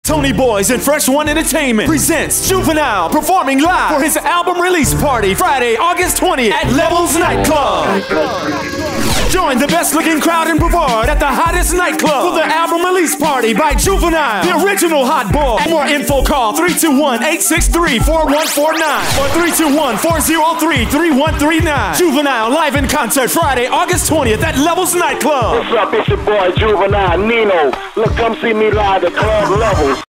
Tony Boys and Fresh One Entertainment presents Juvenile performing live for his album release party Friday, August 20th at Levels Nightclub. Join the best looking crowd in Brevard at the hottest nightclub for the album release party by Juvenile, the original hot boy. For more info, call 321-863-4149 or 321-403-3139. Juvenile live in concert Friday, August 20th at Levels Nightclub. What's up, it's your boy Juvenile, Nino. Look, come see me live at Club Levels.